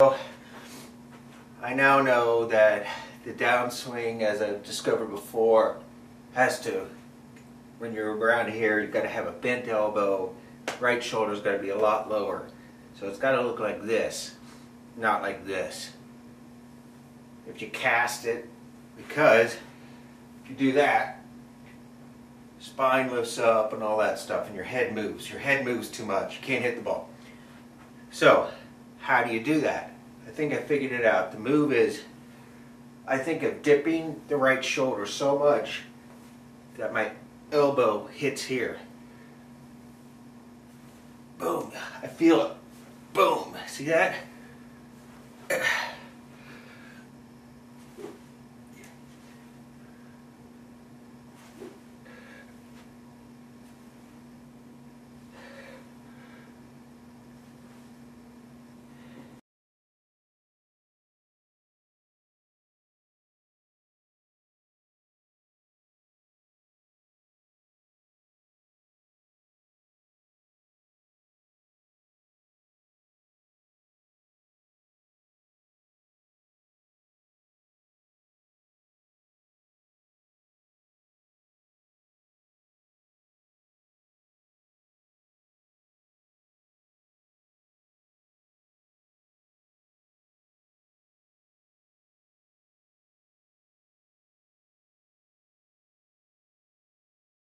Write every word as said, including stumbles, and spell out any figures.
I now know that the downswing, as I've discovered before, has to, when you're around here, you've got to have a bent elbow. Right shoulder's got to be a lot lower. So it's got to look like this, not like this. If you cast it, because if you do that, spine lifts up and all that stuff, and your head moves. Your head moves too much. You can't hit the ball. So, how do you do that? I think I figured it out. The move is, I think of dipping the right shoulder so much that my elbow hits here. Boom. I feel it. Boom. See that?